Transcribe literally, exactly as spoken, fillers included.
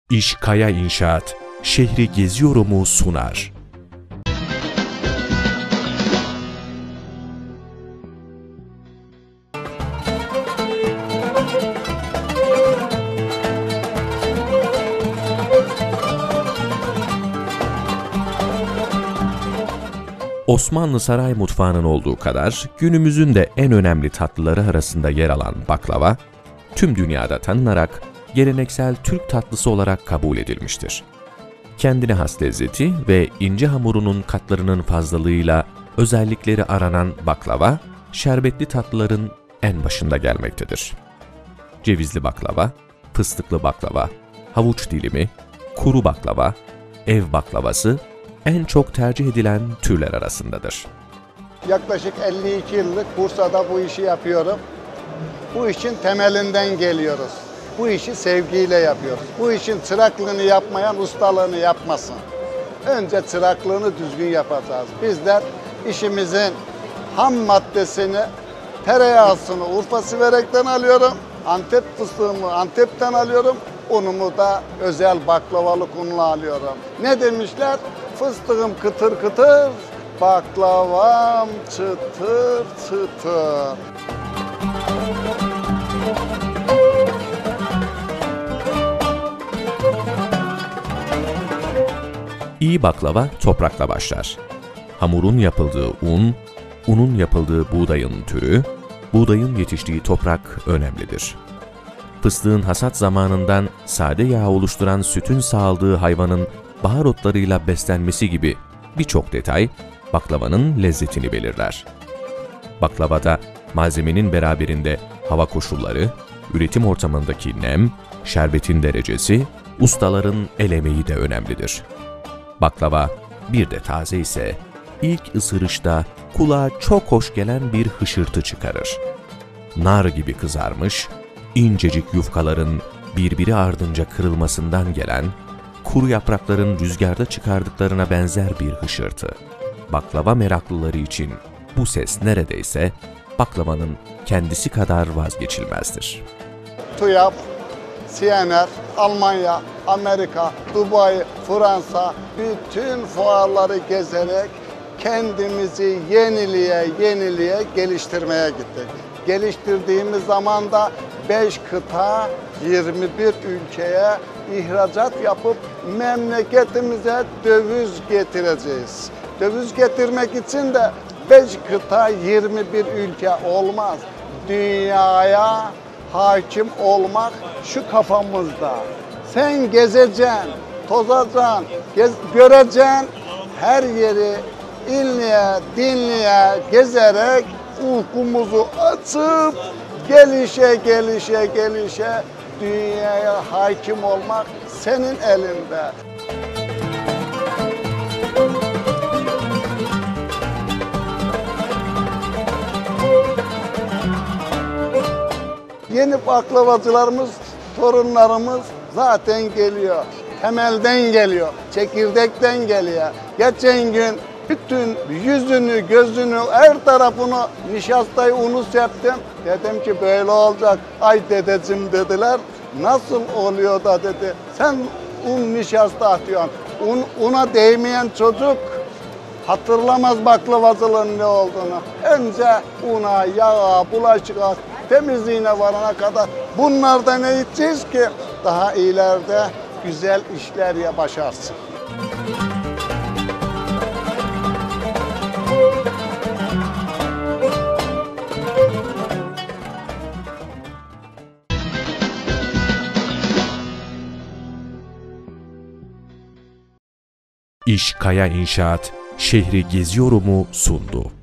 İş Kaya İnşaat, şehri geziyorumu sunar. Osmanlı saray mutfağının olduğu kadar günümüzün de en önemli tatlıları arasında yer alan baklava, tüm dünyada tanınarak geleneksel Türk tatlısı olarak kabul edilmiştir. Kendine has lezzeti ve ince hamurunun katlarının fazlalığıyla özellikleri aranan baklava, şerbetli tatlıların en başında gelmektedir. Cevizli baklava, fıstıklı baklava, havuç dilimi, kuru baklava, ev baklavası en çok tercih edilen türler arasındadır. Yaklaşık elli iki yıllık Bursa'da bu işi yapıyorum. Bu işin temelinden geliyoruz. Bu işi sevgiyle yapıyoruz. Bu işin çıraklığını yapmayan ustalığını yapmasın. Önce çıraklığını düzgün yapacağız. Bizler işimizin ham maddesini, tereyağısını Urfa Siverek'ten alıyorum. Antep fıstığımı Antep'ten alıyorum. Unumu da özel baklavalık unla alıyorum. Ne demişler? Fıstığım kıtır kıtır, baklavam çıtır çıtır. İyi baklava toprakla başlar. Hamurun yapıldığı un, unun yapıldığı buğdayın türü, buğdayın yetiştiği toprak önemlidir. Fıstığın hasat zamanından sade yağ oluşturan sütün sağladığı hayvanın bahar otlarıyla beslenmesi gibi birçok detay baklavanın lezzetini belirler. Baklavada malzemenin beraberinde hava koşulları, üretim ortamındaki nem, şerbetin derecesi, ustaların el emeği de önemlidir. Baklava bir de taze ise ilk ısırışta kulağa çok hoş gelen bir hışırtı çıkarır. Nar gibi kızarmış, incecik yufkaların birbiri ardınca kırılmasından gelen, kuru yaprakların rüzgarda çıkardıklarına benzer bir hışırtı. Baklava meraklıları için bu ses neredeyse baklavanın kendisi kadar vazgeçilmezdir. TÜYAP, C N R, Almanya, Amerika, Dubai, Fransa, bütün fuarları gezerek kendimizi yeniliğe yeniliğe geliştirmeye gittik. Geliştirdiğimiz zaman da beş kıta, yirmi bir ülkeye ihracat yapıp memleketimize döviz getireceğiz. Döviz getirmek için de beş kıta, yirmi bir ülke olmaz. Dünyaya hakim olmak şu kafamızda. Sen gezeceksin, tozacaksın, gez, göreceksin, her yeri inliye, dinliye, gezerek ufkumuzu açıp gelişe, gelişe, gelişe dünyaya hakim olmak senin elinde. Yeni baklavacılarımız, torunlarımız zaten geliyor. Temelden geliyor, çekirdekten geliyor. Geçen gün bütün yüzünü, gözünü, her tarafını nişastayı unu serptim. Dedim ki böyle olacak. Ay dedeciğim dediler. Nasıl oluyor da dedi. Sen un nişasta atıyorsun. Un, una değmeyen çocuk hatırlamaz baklavacılığın ne olduğunu. Önce una, yağa, bulaşığa, temizliğine varana kadar bunlardan ne edeceğiz ki daha ileride güzel işler ya başarsın. İş Kaya İnşaat, şehri geziyorumu sundu.